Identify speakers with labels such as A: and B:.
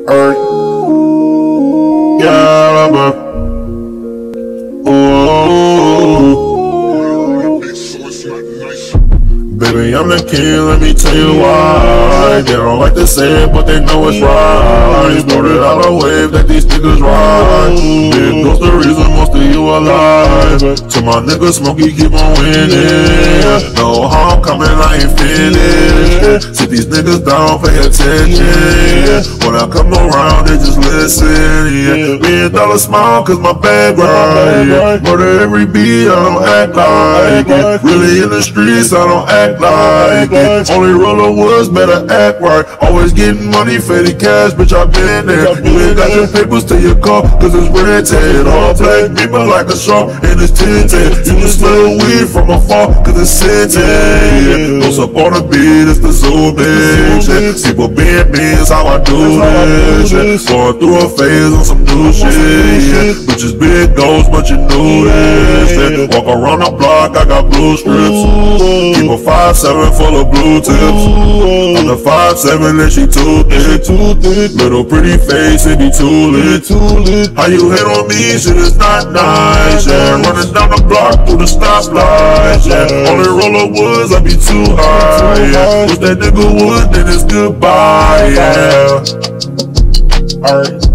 A: Alright. Yeah, baby, I'm the king, let me tell you why. They don't like to say it, but they know it's right. Started out a wave that these niggas ride. Big goes the reason most of you alive. To my nigga Smokey, keep on winning. No harm coming, I ain't finished. Sit these niggas down, pay attention. When I come around, they just listen. $1,000,000 smile, cause my bag right. Murder every beat, I don't act like it. Really in the streets, I don't act like it. Only rollin' woods, better act right. Always getting money, fatty cash, bitch, I been there. You ain't got your papers to your car, cause it's rented. All black people like a shark, and it's tinted. You can smell weed from afar, cause it's scented. No support the beat, it's the zoo, bitch. People being me is how I do this. Going through a phase on some new shit. Bitches big goals, but you knew this. Walk around the block, I got blue strips. Keep a 5'7" full of blue tips. I'm the 5'7" and she too thick. Little pretty face, it be too lit. How you hate on me, shit is not nice, yeah. Running down the block through the stoplights, yeah. Only roll of woods, I be too high, yeah. Wish that nigga would, then it's goodbye, yeah. Alright.